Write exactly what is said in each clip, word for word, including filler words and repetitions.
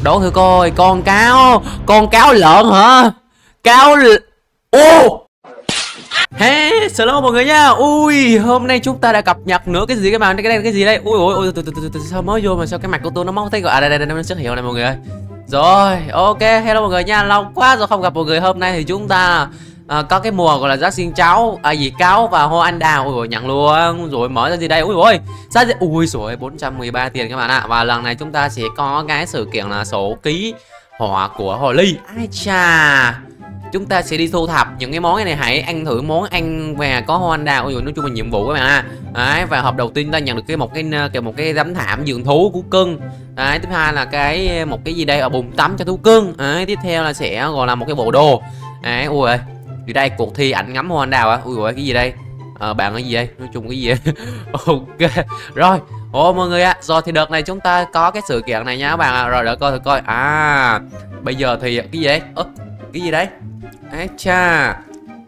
Đố thử coi, con cáo, con cáo lợn hả? Cáo l... Ô Hey, hello mọi người nha. Ui, hôm nay chúng ta đã cập nhật nữa cái gì các bạn? Cái đây cái gì đây? Ui ôi ôi từ từ từ từ sao mới vô mà sao cái mặt của tôi nó móc thấy rồi. À đây đây đây nó xuất hiện này mọi người ơi. Rồi, ok, hello mọi người nha. Lâu quá rồi không gặp mọi người. Hôm nay thì chúng ta à, có cái mùa gọi là giác xiên cháu, à gì cáo và hoa anh đào. Ui ôi nhận luôn. Rồi mở ra gì đây? Ui ôi. Sao vậy? Ui rồi bốn trăm mười ba tiền các bạn ạ. Và lần này chúng ta sẽ có cái sự kiện là số ký họa của Hồ Ly. Ai chà. Chúng ta sẽ đi thu thập những cái món này, hãy ăn thử món ăn và có hoa anh đào. Ôi dồi, nói chung là nhiệm vụ các bạn ạ. Đấy, và hộp đầu tiên ta nhận được cái một cái kiểu một cái tấm thảm giường thú của cưng. Đấy, tiếp hai là cái một cái gì đây ở bồn tắm cho thú cưng. Đấy, tiếp theo là sẽ gọi là một cái bộ đồ. Đấy, ui ơi. Thì đây cuộc thi ảnh ngắm hoa anh đào á. Ui ơi, cái gì đây? Ờ, bạn ở gì đây? Nói chung cái gì ok. Rồi, ô mọi người ạ. À. Rồi thì đợt này chúng ta có cái sự kiện này nha các bạn ạ. À. Rồi đợi coi thử coi. À, bây giờ thì cái gì đấy? Ơ, cái gì đấy? Ái cha.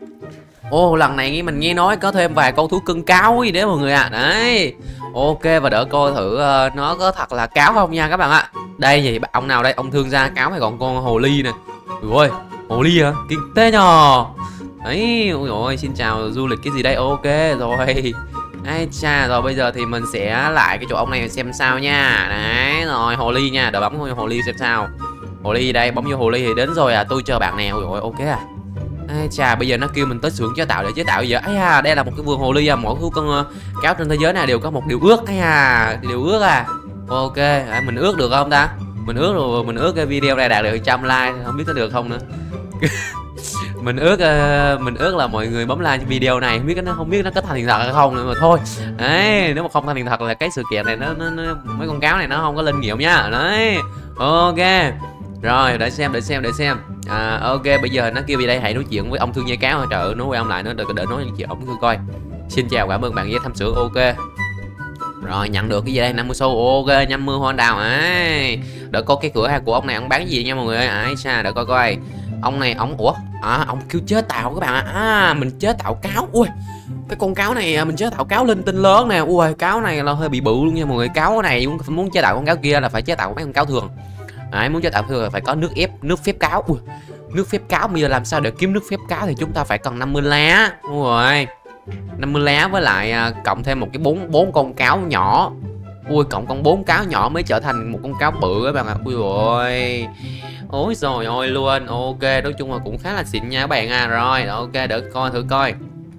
Ô lần này mình nghe nói có thêm vài con thú cưng cáo gì đấy mọi người ạ. À. Đấy. Ok và đỡ coi thử uh, nó có thật là cáo không nha các bạn ạ. À. Đây gì ông nào đây, ông thương gia cáo hay còn con hồ ly nè. Ui hồ ly hả? Kinh tế nhờ. Đấy, ôi ôi xin chào du lịch cái gì đây. Ok rồi. Ai cha, rồi bây giờ thì mình sẽ lại cái chỗ ông này xem sao nha. Đấy, rồi hồ ly nha, đợi bấm hồ ly xem sao. Hồ ly đây, bấm vô hồ ly thì đến rồi à, tôi chờ bạn nè. Ôi ôi ok à. Ai chà, bây giờ nó kêu mình tới xưởng chế tạo để chế tạo giờ. Ấy à, đây là một cái vườn hồ ly à, mỗi thú con uh, cáo trên thế giới này đều có một điều ước. Ấy à, điều ước à. Ok, à, mình ước được không ta? Mình ước rồi, mình ước cái video này đạt được một trăm like, không biết có được không nữa. Mình ước uh, mình ước là mọi người bấm like video này, không biết nó không biết nó có thành hiện thật hay không nữa mà thôi. Đấy, nếu mà không thành hiện thật là cái sự kiện này nó, nó, nó mấy con cáo này nó không có linh nghiệm nha. Đấy. Ok. Rồi, để xem, để xem, để xem. À, ok, bây giờ nó kêu gì đây? Hãy nói chuyện với ông thương gia cáo. Trời ơi, nói với ông lại nữa, đợi, đợi nói chuyện ông cứ coi. Xin chào, cảm ơn bạn ghé thăm xưởng. Ok. Rồi, nhận được cái gì đây? năm mươi xu. Ok, năm mươi hoa đào. Ấy. Đợi coi cái cửa hàng của ông này ông bán gì nha mọi người ơi. Ấy xa, đợi coi coi. Ông này ông ủa? À, ông kêu chế tạo các bạn ạ. À, mình chế tạo cáo. Ui. Cái con cáo này mình chế tạo cáo linh tinh lớn nè. Ui, cáo này là hơi bị bự luôn nha mọi người. Cáo này muốn muốn chế tạo con cáo kia là phải chế tạo mấy con cáo thường. Đấy, muốn chế tạo thường là phải có nước ép, nước phép cáo. Ui, nước phép cáo bây giờ làm sao để kiếm nước phép cáo thì chúng ta phải cần năm mươi lá. Đúng rồi. năm mươi lá với lại à, cộng thêm một cái bốn bốn con cáo nhỏ. Ui, cộng con bốn cáo nhỏ mới trở thành một con cáo bự các bạn ạ. Ui ôi. Ôi rồi ôi luôn. Ok, nói chung là cũng khá là xịn nha các bạn à. Rồi, ok, để coi thử coi.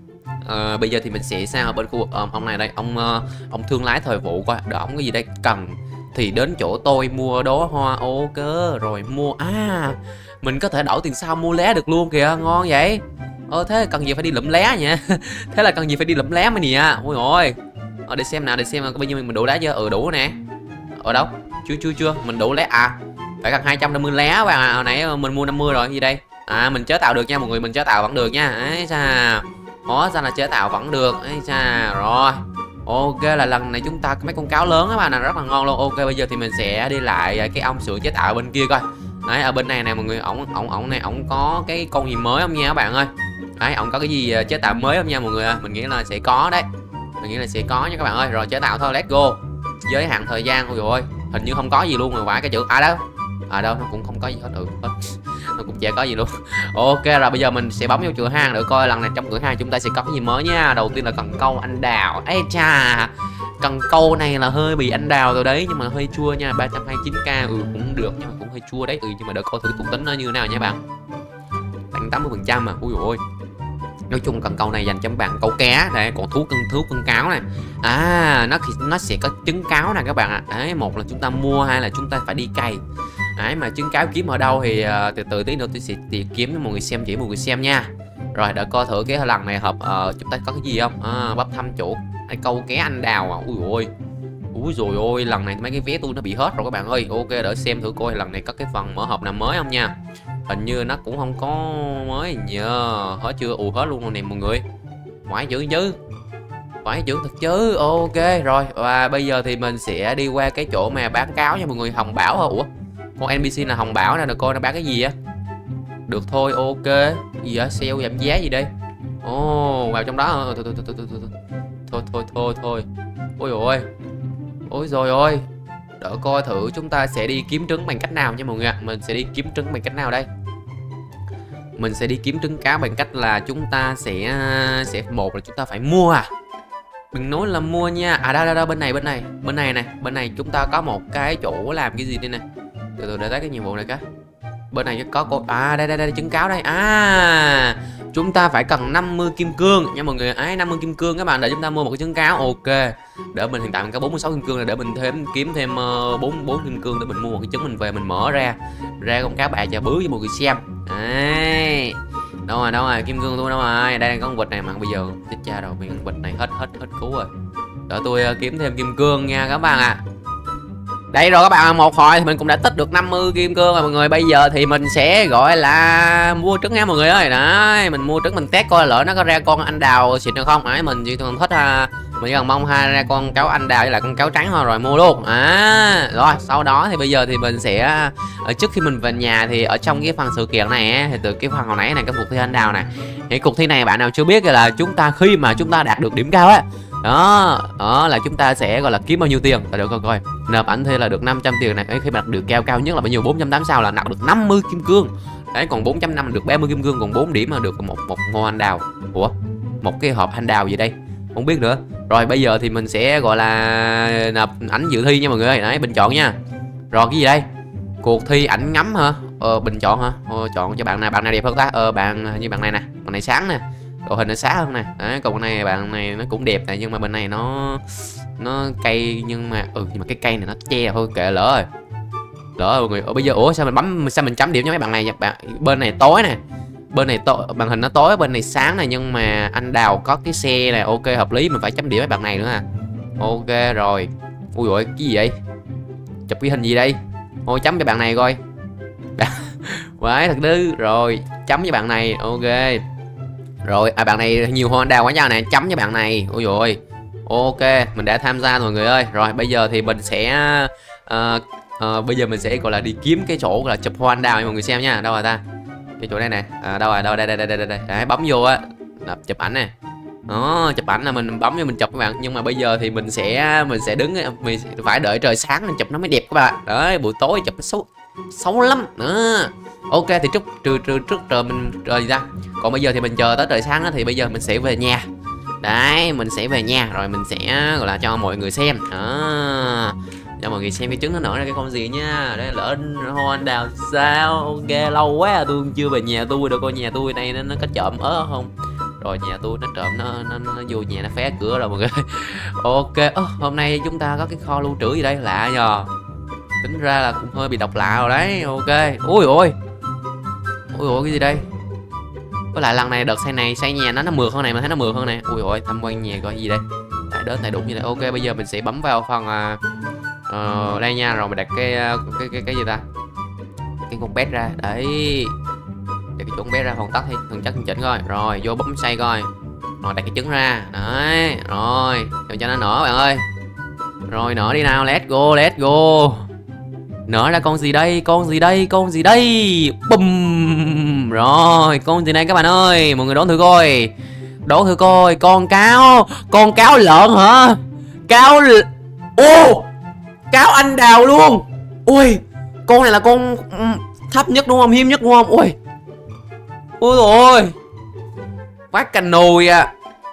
À, bây giờ thì mình sẽ sang ở bên khu vực uh, ông này đây, ông uh, ông thương lái thời vụ coi, đỡ ông cái gì đây, cần thì đến chỗ tôi mua đóa hoa. Ok rồi mua. À, mình có thể đổi tiền sau mua lá được luôn kìa, ngon vậy. Ơ thế cần gì phải đi lụm lá nha. Thế là cần gì phải đi lụm lá mới nè. Ôi ôi. Ờ, để xem nào, để xem bao nhiêu mình đủ lá chưa. Ừ đủ nè. Ở đâu? Chưa chưa chưa, mình đủ lá à. Phải cần hai trăm năm mươi lá và hồi nãy mình mua năm mươi rồi. Gì đây? À, mình chế tạo được nha mọi người, mình chế tạo vẫn được nha. Ấy sao? Hóa ra là chế tạo vẫn được. Ấy sao? Rồi. Ok là lần này chúng ta có mấy con cáo lớn á bạn là rất là ngon luôn. Ok bây giờ thì mình sẽ đi lại cái ông xưởng chế tạo bên kia coi. Đấy ở bên này nè mọi người, ổng ổng ổng này ổng có cái con gì mới không nha các bạn ơi. Đấy ổng có cái gì chế tạo mới không nha mọi người ơi. Mình nghĩ là sẽ có đấy. Mình nghĩ là sẽ có nha các bạn ơi. Rồi chế tạo thôi, let's go. Giới hạn thời gian. Ôi rồi hình như không có gì luôn rồi, phải cái chữ à đâu. À đâu nó cũng không có gì hết. Ừ nó cũng chả có gì luôn. Ok rồi bây giờ mình sẽ bấm vô cửa hàng để coi lần này trong cửa hàng chúng ta sẽ có cái gì mới nha. Đầu tiên là cần câu anh đào. Ê cha, cần câu này là hơi bị anh đào rồi đấy, nhưng mà hơi chua nha. Ba trăm hai mươi chín k. Ừ cũng được nhưng mà cũng hơi chua đấy. Ừ nhưng mà đợi coi thử thuộc tính nó như thế nào nha bạn. Tăng tám mươi phần trăm mà. Ui ôi. Nói chung cần câu này dành cho bạn câu cá này, còn thú cưng thú cưng cáo này. À nó nó sẽ có trứng cáo nè các bạn ạ. À. Đấy một là chúng ta mua, hai là chúng ta phải đi cày. Đấy mà trứng cáo kiếm ở đâu thì uh, từ từ tí nữa tôi sẽ tìm kiếm cho mọi người xem, chỉ mọi người xem nha. Rồi đợi coi thử cái lần này hộp uh, chúng ta có cái gì không. À, bắp thăm chủ hay câu ké anh đào à. Ui ôi. Ui rồi ôi, lần này mấy cái vé tôi nó bị hết rồi các bạn ơi. Ok đợi xem thử coi lần này có cái phần mở hộp nào mới không nha. Hình như nó cũng không có mới nhờ. Hết chưa? Ù hết luôn rồi nè mọi người. Phải dữ chứ. Phải dữ thật chứ. Ok rồi. Và bây giờ thì mình sẽ đi qua cái chỗ mà bán cáo nha mọi người. Hồng Bảo hả? Ủa? Con en pê xê là Hồng Bảo nè, được coi nó bán cái gì á. Được thôi, ok. Gì á, sale giảm giá gì đây? Ồ, oh, vào trong đó. Thôi thôi thôi thôi thôi thôi thôi thôi thôi thôi. Ôi ôi. Ôi rồi ôi. Đỡ coi thử chúng ta sẽ đi kiếm trứng bằng cách nào nha mọi người ạ. Mình sẽ đi kiếm trứng bằng cách nào đây? Mình sẽ đi kiếm trứng cá bằng cách là chúng ta sẽ sẽ một là chúng ta phải mua à. Đừng nói là mua nha. À đâu đâu đâu bên này bên này. Bên này này, bên này chúng ta có một cái chỗ làm cái gì đây nè. Từ từ để tới cái nhiệm vụ này cái. Bên này có cô à đây đây đây trứng cáo đây. À, chúng ta phải cần năm mươi kim cương nha mọi người. Ấy năm mươi kim cương các bạn để chúng ta mua một cái trứng cáo. Ok. Để mình hiện tại mình có bốn mươi sáu kim cương này để mình thêm kiếm thêm bốn bốn kim cương để mình mua một cái trứng mình về mình mở ra. Ra con cá bạc và bứ cho mọi người xem. Đấy. Đâu rồi đâu rồi kim cương tôi đâu rồi. Đây có con vịt này mà bây giờ chết cha rồi, miếng vịt này hết hết hết cứu rồi. Để tôi kiếm thêm kim cương nha các bạn ạ. À. Đây rồi các bạn, một hồi thì mình cũng đã tích được năm mươi kim cương rồi mọi người. Bây giờ thì mình sẽ gọi là mua trứng nha mọi người ơi. Đấy, mình mua trứng mình test coi lỡ nó có ra con anh đào xịn được không. Ấy mình chỉ thường thích ha, mình cần mong ha ra con cáo anh đào với lại con cáo trắng thôi rồi mua luôn. À, rồi sau đó thì bây giờ thì mình sẽ ở trước khi mình về nhà thì ở trong cái phần sự kiện này thì từ cái phần hồi nãy này cái cuộc thi anh đào này. Thì cuộc thi này bạn nào chưa biết là chúng ta khi mà chúng ta đạt được điểm cao á, đó đó là chúng ta sẽ gọi là kiếm bao nhiêu tiền là được coi coi nộp ảnh thi là được năm trăm tiền này. Ấy khi mà đạt được cao cao nhất là bao nhiêu bốn trăm tám mươi sao là nạp được năm mươi kim cương đấy, còn bốn trăm năm là được ba mươi kim cương, còn bốn điểm là được một một ngô anh đào. Ủa một cái hộp anh đào gì đây không biết nữa. Rồi bây giờ thì mình sẽ gọi là nộp ảnh dự thi nha mọi người ơi. Đấy bình chọn nha. Rồi cái gì đây, cuộc thi ảnh ngắm hả? Ờ bình chọn hả? Ờ, chọn cho bạn nào, bạn nào đẹp hơn ta? Ờ bạn như bạn này nè, bạn này sáng nè, đội hình nó sáng hơn nè. Đấy còn này bạn này nó cũng đẹp này, nhưng mà bên này nó nó cây nhưng mà ừ nhưng mà cái cây này nó che thôi kệ lỡ rồi lỡ rồi mọi người. Ở bây giờ ủa sao mình bấm sao mình chấm điểm cho mấy bạn này bạn, bên này tối nè, bên này tối màn hình nó tối, bên này sáng này, nhưng mà anh đào có cái xe này. Ok hợp lý, mình phải chấm điểm mấy bạn này nữa à. Ok rồi. Ui dồi cái gì vậy, chụp cái hình gì đây? Thôi chấm cho bạn này coi. Quái thật đứ. Rồi chấm cho bạn này. Ok rồi. À bạn này nhiều hoa anh đào quá nhau này, chấm cho bạn này. Ôi rồi ok mình đã tham gia mọi người ơi. Rồi bây giờ thì mình sẽ uh, uh, bây giờ mình sẽ gọi là đi kiếm cái chỗ là chụp hoa anh đào cho mọi người xem nha. Đâu rồi ta, cái chỗ này nè. À, đâu rồi đâu đây đây đây đây đây đấy, bấm vô á chụp ảnh nè. Đó chụp ảnh là mình bấm vô mình chụp các bạn. Nhưng mà bây giờ thì mình sẽ mình sẽ đứng mình sẽ phải đợi trời sáng mình chụp nó mới đẹp các bạn. Đấy buổi tối chụp nó xấu xấu lắm nữa. Ok thì trước trừ trừ trước trời mình trời gì ra. Còn bây giờ thì mình chờ tới trời sáng đó, thì bây giờ mình sẽ về nhà. Đấy mình sẽ về nhà rồi mình sẽ gọi là cho mọi người xem đó, cho mọi người xem cái trứng nó nở ra cái con gì nha. Đấy lỡ hoa anh đào sao. Ok lâu quá tôi chưa về nhà tôi được, coi nhà tôi này nó, nó có trộm ớ không. Rồi nhà tôi nó trộm nó nó, nó vô nhà nó phá cửa rồi mọi người. Ok oh, hôm nay chúng ta có cái kho lưu trữ gì đây lạ nhờ, tính ra là cũng hơi bị độc lạ rồi đấy. Ok ui ôi ui ôi cái gì đây. Với lại lần này đợt xây này xây nhà nó nó mượt hơn này, mà thấy nó mượt hơn này. Ui ôi tham quan nhà coi gì đây, tại đến tại đúng như này. Ok bây giờ mình sẽ bấm vào phần uh, uh, đây nha. Rồi mình đặt cái cái cái cái gì ta, cái con pet ra đấy, để cái con pet ra hoàn tất thì thường chất chỉnh coi. Rồi vô bấm xây coi, rồi đặt cái trứng ra đấy. Rồi cho nó nở bạn ơi. Rồi nở đi nào, let's go let's go. Nở ra con gì đây, con gì đây, con gì đây. Bùm. Rồi con gì đây các bạn ơi, mọi người đón thử coi, đón thử coi. Con cáo, con cáo lợn hả? Cáo l... ô cáo anh đào luôn. Ui con này là con thấp nhất đúng không, hiếm nhất đúng không? Ui ôi ôi phát cành nùi à.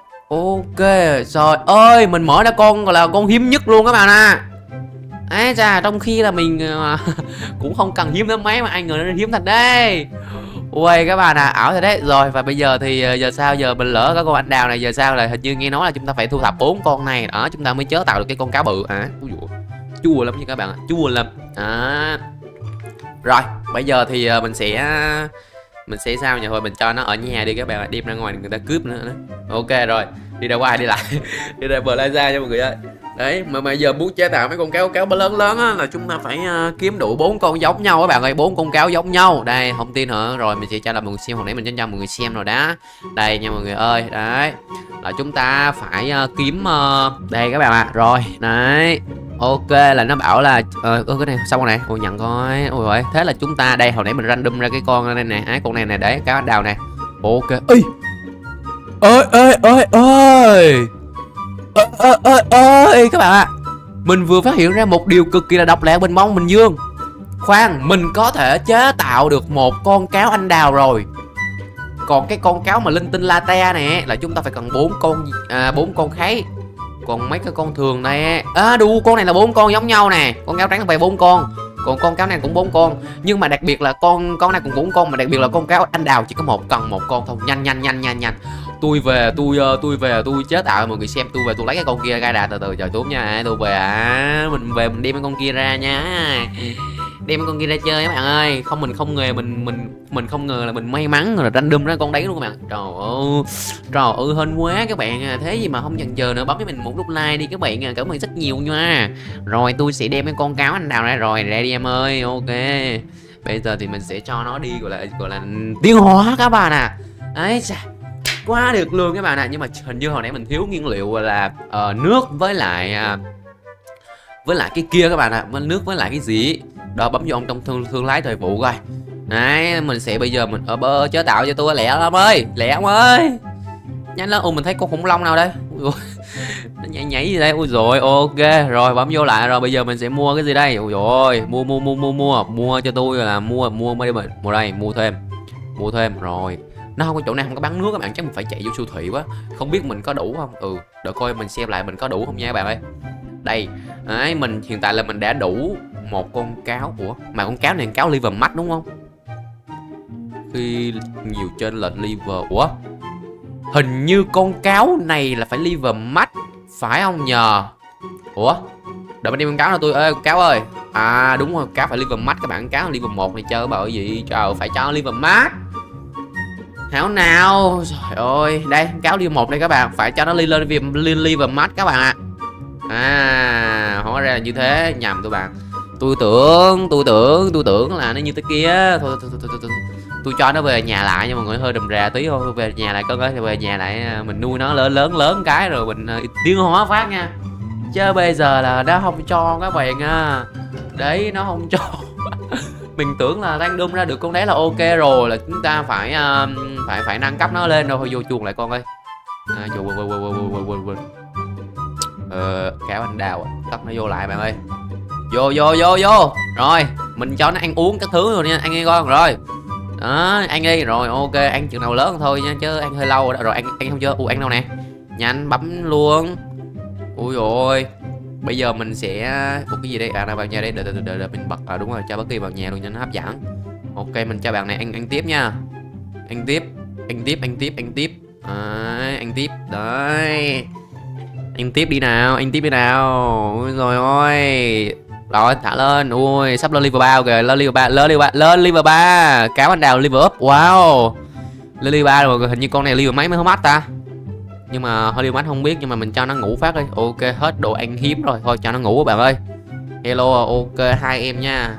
Ok rồi ơi mình mở ra con gọi là con hiếm nhất luôn các bạn à. Ấy ra trong khi là mình uh, cũng không cần hiếm lắm mấy mà anh ngờ nó hiếm thật đấy. Ui các bạn à, ảo thật đấy. Rồi và bây giờ thì uh, giờ sao, giờ mình lỡ có con anh đào này, giờ sao là hình như nghe nói là chúng ta phải thu thập bốn con này đó chúng ta mới chế tạo được cái con cá bự à. Chua lắm nha các bạn ạ, chua lắm à. Rồi bây giờ thì uh, mình sẽ mình sẽ sao nhỉ, thôi mình cho nó ở nhà đi các bạn ạ, đem ra ngoài người ta cướp nữa, nữa. Ok rồi đi ra ngoài đi lại đi ra bờ la ra cho mọi người ơi. Đấy mà bây giờ muốn chế tạo mấy con cáo cáo lớn lớn á là chúng ta phải uh, kiếm đủ bốn con giống nhau các bạn ơi, bốn con cáo giống nhau. Đây không tin hả, rồi mình sẽ cho là mọi người xem, hồi nãy mình cho cho mọi người xem rồi đó. Đây nha mọi người ơi, đấy là chúng ta phải uh, kiếm uh, đây các bạn ạ. À. Rồi đấy ok là nó bảo là uh, cái này xong rồi này. Ôi nhận coi. Ôi rồi thế là chúng ta đây hồi nãy mình random ra cái con này nè, ấy con này nè, đấy cáo đào này. Ok ơi ơi ơi ơi ơi ơi ơi ơi các bạn ạ. Mình vừa phát hiện ra một điều cực kỳ là độc lạ bên mông mình Dương. Khoan, mình có thể chế tạo được một con cáo anh đào rồi. Còn cái con cáo mà linh tinh latte nè là chúng ta phải cần bốn con à, bốn con khác. Còn mấy cái con thường này à đu con này là bốn con giống nhau nè. Con cáo trắng là phải bốn con. Còn con cáo này cũng bốn con. Nhưng mà đặc biệt là con con này cũng bốn con. Mà đặc biệt là con cáo anh đào chỉ có một, cần một con thôi. Nhanh nhanh nhanh nhanh nhanh. Tôi về tôi tôi về tôi chế tạo mọi người xem. Tôi về tôi lấy cái con kia ra đà từ từ chờ tốt nha. Tôi về à, mình về mình đem cái con kia ra nha. Đem con kia ra chơi các bạn ơi. Không mình không ngờ mình mình mình không ngờ là mình may mắn rồi random ra con đấy luôn các bạn. Trời ơi. Trời ơi hên quá các bạn. Thế gì mà không chần chờ nữa, bấm cho mình một nút like đi các bạn. Cảm ơn rất nhiều nha. Rồi tôi sẽ đem cái con cáo anh đào ra rồi ra đi em ơi. Ok. Bây giờ thì mình sẽ cho nó đi gọi là gọi là tiến hóa các bạn à. Đấy quá được luôn các bạn ạ. À. Nhưng mà hình như hồi nãy mình thiếu nguyên liệu là uh, nước với lại uh, với lại cái kia các bạn ạ. À. Nước với lại cái gì đó, bấm vô ông trong thương, thương lái thời vụ coi. Đấy mình sẽ bây giờ mình ở bơ chế tạo cho tôi lẹ lắm ơi, lẹ ông ơi nhanh lên. Ồ mình thấy con khủng long nào đây. Ui, nó nhảy nhảy gì đây. Ui rồi ok rồi bấm vô lại. Rồi bây giờ mình sẽ mua cái gì đây. Ui rồi mua mua mua mua mua mua cho tôi là mua mua mua đây mua đây mua thêm mua thêm rồi. Nó không có chỗ nào không có bán nước các bạn, chắc mình phải chạy vô siêu thị quá. Không biết mình có đủ không. Ừ đợi coi mình xem lại mình có đủ không nha các bạn ơi. Đây đấy, mình hiện tại là mình đã đủ một con cáo. Ủa mà con cáo này cáo liver mắt đúng không? Khi nhiều trên lệch liver. Ủa hình như con cáo này là phải liver mắt phải không nhờ? Ủa đợi mình đi con cáo nào tôi ơi cáo ơi. À đúng rồi cáo phải liver mắt các bạn. Cáo liver một này chơi bởi gì trời phải cho liver mắt hảo nào. Trời ơi đây cáo liver một đây các bạn, phải cho nó lên lên liver mắt các bạn ạ. À. à hóa ra là như thế, nhầm tụi bạn. Tôi tưởng tôi tưởng tôi tưởng là nó như thế kia. Thôi thôi thôi thôi, thôi, thôi. Tôi cho nó về nhà lại nhưng mà mọi người hơi đầm rà tí thôi. Tôi về nhà lại con ơi, về nhà lại mình nuôi nó lớn lớn lớn cái rồi mình uh, tiến hóa phát nha. Chứ bây giờ là nó không cho các bạn à. Đấy nó không cho. Mình tưởng là random ra được con đấy là ok rồi, là chúng ta phải uh, phải phải nâng cấp nó lên. Đâu thôi vô chuồng lại con ơi. À, vô vô vô vô vô vô vô. Ờ cáo anh đào cất nó vô lại bạn ơi. Vô vô vô vô. Rồi mình cho nó ăn uống các thứ rồi nha, ăn nghe con rồi. Đó ăn đi rồi ok, ăn chừng nào lớn thôi nha chứ ăn hơi lâu rồi. Rồi ăn ăn không chưa? U ăn đâu nè. Nhanh bấm luôn. Ui rồi bây giờ mình sẽ một cái gì đây à nào vào nhà đây, đợi, đợi, đợi, đợi mình bật à đúng rồi cho bất kỳ vào nhà luôn cho nó hấp dẫn. Ok mình cho bạn này ăn ăn tiếp nha. Ăn tiếp ăn tiếp ăn tiếp ăn tiếp đấy, ăn tiếp đấy. Ăn tiếp đi nào, ăn tiếp đi nào. Ui rồi ôi. Rồi thả lên. Ui sắp lên level ba kìa, lên level ba, lên level ba, lên level ba. Cáo anh đào level up. Wow. Lên level ba rồi, hình như con này level mấy mới hết ta. Nhưng mà hơi level mấy không biết, nhưng mà mình cho nó ngủ phát đi. Ok hết đồ ăn hiếm rồi, thôi cho nó ngủ các bạn ơi. Hello ok hai em nha.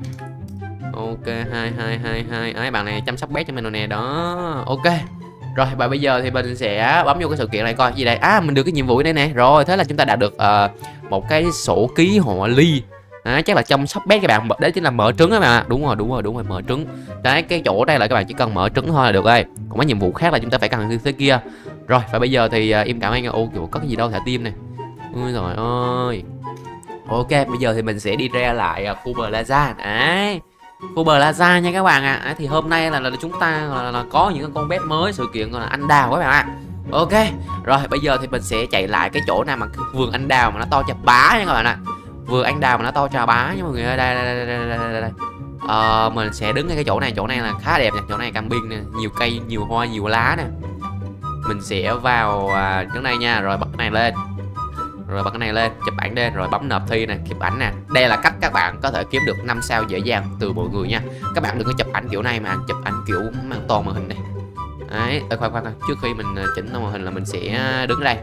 Ok hai hai hai hai. Ấy bạn này chăm sóc bé cho mình rồi nè đó. Ok. Rồi và bây giờ thì mình sẽ bấm vô cái sự kiện này coi gì đây. À mình được cái nhiệm vụ đây nè. Rồi thế là chúng ta đạt được uh, một cái sổ ký họa ly. À, chắc là chăm sóc bé các bạn. Đấy chính là mở trứng các bạn. Đúng rồi đúng rồi đúng rồi mở trứng. Đấy cái chỗ đây là các bạn chỉ cần mở trứng thôi là được rồi. Còn mấy nhiệm vụ khác là chúng ta phải cần như thế kia. Rồi và bây giờ thì uh, em cảm ơn. Ô có cái gì đâu thả tim này. Ôi trời ơi. Ok bây giờ thì mình sẽ đi ra lại uh, khu Plaza. Đấy khu Plaza nha các bạn ạ. À. Thì hôm nay là, là chúng ta là, là có những con bé mới, sự kiện gọi là anh đào các bạn ạ. À. Ok rồi bây giờ thì mình sẽ chạy lại cái chỗ nào mà vườn anh đào mà nó to chà bá nha các bạn ạ. À. Vườn anh đào mà nó to chà bá nha mọi người ơi. Đây đây đây đây đây, đây, đây. Ờ, mình sẽ đứng ngay cái chỗ này, chỗ này là khá đẹp nha, chỗ này camping nè, nhiều cây, nhiều hoa, nhiều lá nè. Mình sẽ vào à, chỗ này nha, rồi bật cái này lên. Rồi bật cái này lên, chụp ảnh lên, rồi bấm nộp thi này, chụp ảnh nè. Đây là cách các bạn có thể kiếm được năm sao dễ dàng từ mọi người nha. Các bạn đừng có chụp ảnh kiểu này mà chụp ảnh kiểu mang toàn màn hình này. Đấy, khoan khoan khoan, trước khi mình chỉnh màn hình là mình sẽ đứng đây.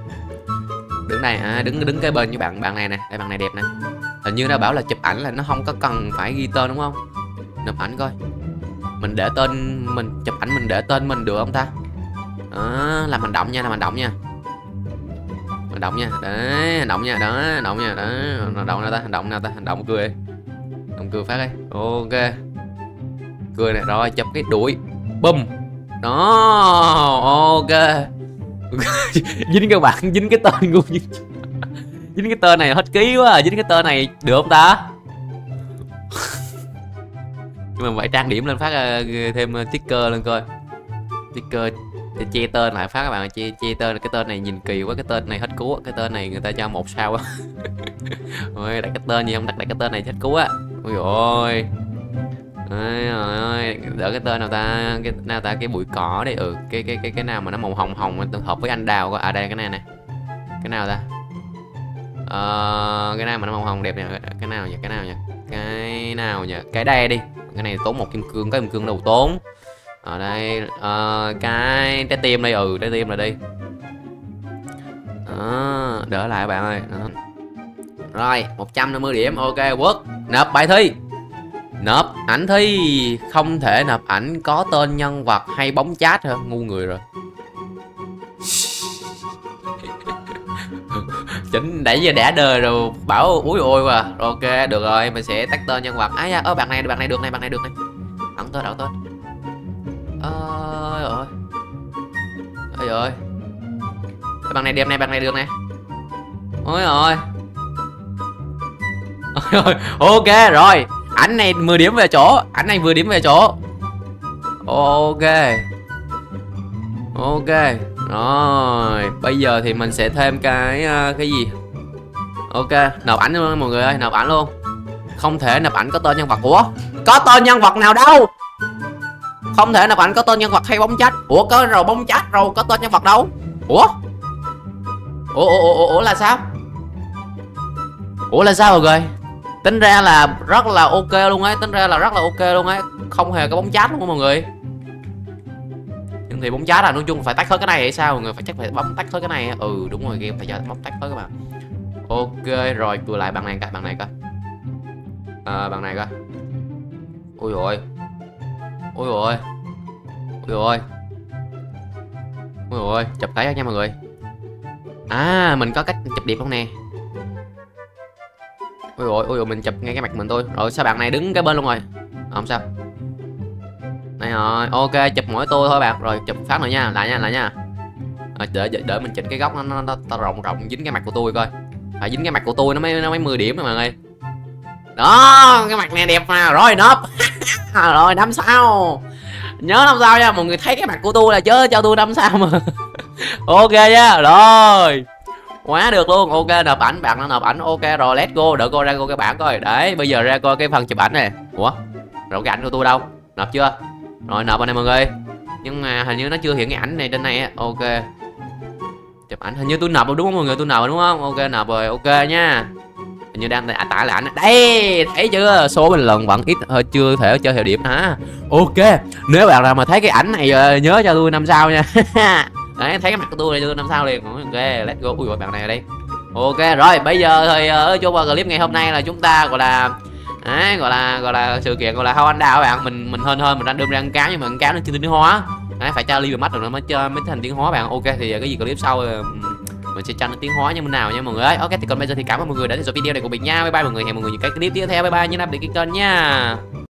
Đứng đây, à, đứng đứng cái bên với bạn bạn này nè, đây bạn này đẹp nè. Hình như nó bảo là chụp ảnh là nó không có cần phải ghi tên đúng không? Nộp ảnh coi. Mình để tên mình chụp ảnh mình để tên mình được không ta? Đó, làm hành động nha, làm hành động nha. Hành động nha, đấy, hành động nha, đó, hành động nha, đó, hành động nào ta, hành động nào ta, hành động cười, hành động cười phát đi, ok, cười này, rồi chụp cái đuổi, bum, đó, ok, dính các bạn, dính cái tên luôn, dính, Dính cái tên này hết ký quá à. Dính cái tên này được không ta? Nhưng mà phải trang điểm lên phát uh, thêm sticker lên coi. Sticker để che tên lại phát các bạn, che che tên. Cái tên này nhìn kỳ quá, cái tên này hết cứu á. Cái tên này người ta cho một sao á. Ôi đặt cái tên gì không, đặt đặt cái tên này hết cứu á. Ôi ôi. Ôi ơi, đỡ cái tên nào ta, cái nào ta, cái bụi cỏ đây. Ừ, cái cái cái cái nào mà nó màu hồng hồng hợp với anh đào. À đây cái này nè. Cái nào ta? Ờ, cái nào mà nó màu hồng đẹp nè, cái nào nhỉ? Cái nào nhỉ? Cái nào nhỉ? Cái đây đi. Cái này tốn một kim cương, cái kim cương đầu tốn. Ở đây uh, cái trái tim đây. Ừ, trái tim là đi. Đó, đỡ lại bạn ơi. Đó. Rồi, một trăm năm mươi điểm. Ok, quất. Nộp bài thi. Nộp ảnh thi. Không thể nộp ảnh có tên nhân vật hay bóng chat hả? Ngu người rồi. Chính nãy giờ đã đời rồi bảo úi ôi mà. Ok, được rồi, mình sẽ tách tên nhân vật. Á à, ơ bạn này, bạn này được này, bạn này được này. Ẩn tên, ẩn tên. Ôi ơi. Ôi ơi. Bạn này đẹp này, bạn này được nè. Ôi ơi. Ôi ơi. Ok rồi. Ảnh này mười điểm về chỗ, ảnh này mười điểm về chỗ. Ok. Ok. Rồi, bây giờ thì mình sẽ thêm cái cái gì? Ok, nộp ảnh luôn mọi người ơi, nộp ảnh luôn. Không thể nộp ảnh có tên nhân vật. Ủa? Có tên nhân vật nào đâu? Không thể nộp ảnh có tên nhân vật hay bóng chat. Ủa có rồi bóng chat rồi có tên nhân vật đâu? Ủa? Ủa ủa ủa, ủa là sao? Ủa là sao rồi rồi? Tính ra là rất là ok luôn ấy, tính ra là rất là ok luôn ấy. Không hề có bóng chat luôn mọi người. Nhưng thì bóng chat là nói chung phải tách hết cái này hay sao mọi người, phải chắc phải bấm tách hết cái này. Ừ đúng rồi, game phải giờ bấm tách hết các bạn. Ok rồi, cười lại bạn này coi, bạn này coi. À, bạn này coi. Ôi ôi. Ôi ôi. Ôi ôi. Ôi ôi, chụp cái nha mọi người. À, mình có cách chụp đẹp không nè. Ôi ôi, ôi ôi, mình chụp ngay cái mặt mình thôi. Rồi sao bạn này đứng cái bên luôn rồi? À, không sao. Đây rồi, ok, chụp mỗi tôi thôi bạn. Rồi chụp phát nữa nha, lại nha, lại nha. À, đợi, đợi đợi mình chỉnh cái góc nó nó, nó, nó rộng rộng dính cái mặt của tôi coi. Phải dính cái mặt của tôi nó mới nó mới mười điểm mọi người. Đó, cái mặt này đẹp mà. Rồi nộp. Rồi năm sao. Nhớ năm sao nha, mọi người thấy cái mặt của tôi là chớ cho tôi năm sao mà. Ok nha, rồi. Quá được luôn. Ok, nộp ảnh, bạn nó nộp ảnh. Ok rồi, let's go. Đợi cô ra cô cái bảng coi. Đấy, bây giờ ra coi cái phần chụp ảnh này. Ủa? Rồi cái ảnh của tôi đâu? Nộp chưa? Rồi nộp rồi nè mọi người. Nhưng mà hình như nó chưa hiện cái ảnh này trên này á. Ok. Chụp ảnh hình như tôi nộp rồi đúng không mọi người? Tôi nộp rồi đúng không? Ok nộp rồi. Ok nha. Hình như đang à, tải lại ảnh. Đây, thấy chưa? Số bình luận vẫn ít hơi, chưa thể chơi thời điểm hả? Ok. Nếu bạn nào mà thấy cái ảnh này nhớ cho tôi năm sao nha. Đấy, thấy cái mặt của tôi này tôi năm sao liền. Ok, let's go. Ui bạn này ở đây. Ok rồi, bây giờ thì ở chỗ clip ngày hôm nay là chúng ta gọi là đấy, gọi là gọi là sự kiện gọi là hao anh đào các bạn. Mình mình hên hơn mình đang đơm ra ăn cáo, nhưng mà ăn cáo nó chưa tiến hóa. Đấy, phải cho live mắt rồi nó mới chơi mới thành tiến hóa bạn. Ok thì cái gì clip sau mình sẽ cho nó tiến hóa như thế nào nha mọi người. Ok thì còn bây giờ thì cảm ơn mọi người đã theo dõi video này của mình nha. Bye bye mọi người, hẹn mọi người những cái clip tiếp theo. Bye bye, nhớ đăng ký kênh nha.